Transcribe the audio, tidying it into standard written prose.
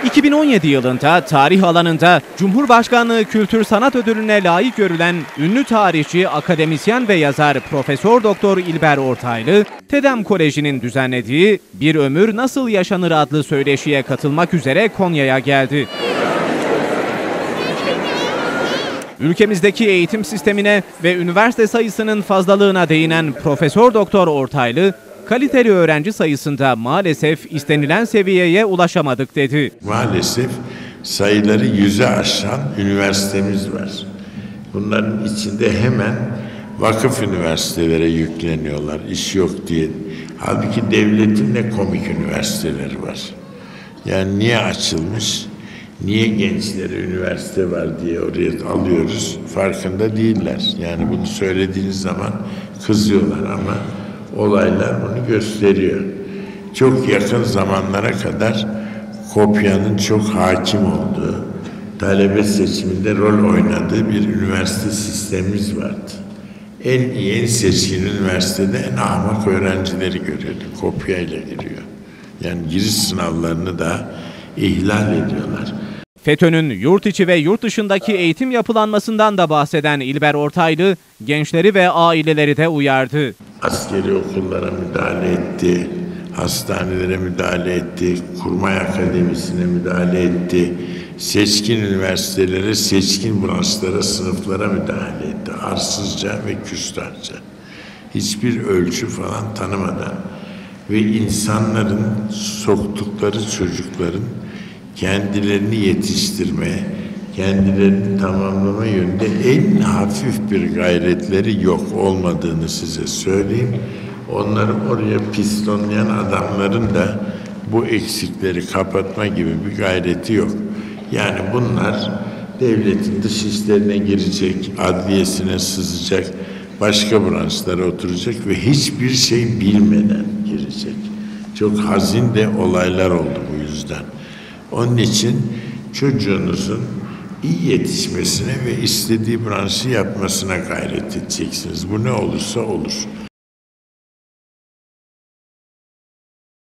2017 yılında tarih alanında Cumhurbaşkanlığı Kültür Sanat Ödülü'ne layık görülen ünlü tarihçi, akademisyen ve yazar Profesör Doktor İlber Ortaylı, TEDEM Koleji'nin düzenlediği Bir Ömür Nasıl Yaşanır adlı söyleşiye katılmak üzere Konya'ya geldi. Ülkemizdeki eğitim sistemine ve üniversite sayısının fazlalığına değinen Profesör Doktor Ortaylı, kaliteli öğrenci sayısında maalesef istenilen seviyeye ulaşamadık dedi. Maalesef sayıları 100'e aşan üniversitemiz var. Bunların içinde hemen vakıf üniversitelere yükleniyorlar, iş yok diye. Halbuki devletin ne komik üniversiteleri var. Yani niye açılmış, niye gençlere üniversite var diye oraya alıyoruz, farkında değiller. Yani bunu söylediğiniz zaman kızıyorlar ama olaylar bunu gösteriyor. Çok yakın zamanlara kadar kopyanın çok hakim olduğu, talebe seçiminde rol oynadığı bir üniversite sistemimiz vardı. En iyi, en seçkin üniversitede en ahmak öğrencileri görüyorduk. Kopyayla giriyor. Yani giriş sınavlarını da ihlal ediyorlar. FETÖ'nün yurt içi ve yurt dışındaki eğitim yapılanmasından da bahseden İlber Ortaylı, gençleri ve aileleri de uyardı. Askeri okullara müdahale etti, hastanelere müdahale etti, kurmay akademisine müdahale etti, seçkin üniversitelere, seçkin branşlara, sınıflara müdahale etti. Arsızca ve küstahça. Hiçbir ölçü falan tanımadan ve insanların soktukları çocukların kendilerini yetiştirmeye, kendilerini tamamlama yönünde en hafif bir gayretleri yok olmadığını size söyleyeyim. Onları oraya pistonlayan adamların da bu eksikleri kapatma gibi bir gayreti yok. Yani bunlar devletin dış işlerine girecek, adliyesine sızacak, başka branşlara oturacak ve hiçbir şey bilmeden girecek. Çok hazin de olaylar oldu bu yüzden. Onun için çocuğunuzun iyi yetişmesine ve istediği branşı yapmasına gayret edeceksiniz. Bu ne olursa olur.